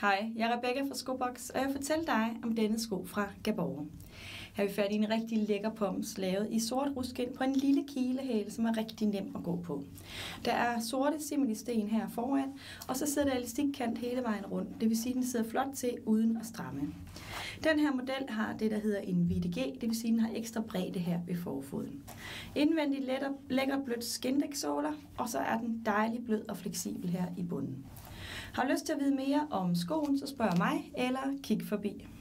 Hej, jeg er Rebecca fra Skobox, og jeg vil fortælle dig om denne sko fra Gabor. Her har vi fat i en rigtig lækker poms, lavet i sort ruskin på en lille kilehæl, som er rigtig nem at gå på. Der er sorte simili-sten her foran, og så sidder der elastikkant hele vejen rundt. Det vil sige, at den sidder flot til uden at stramme. Den her model har det, der hedder en VDG, det vil sige, at den har ekstra bredde her ved forfoden. Indvendigt lækker blødt skindæksåler, og så er den dejlig blød og fleksibel her i bunden. Har du lyst til at vide mere om skoen, så spørg mig eller kig forbi.